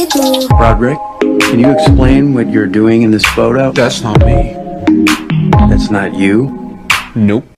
Roderick, can you explain what you're doing in this photo? That's not me. That's not you? Nope.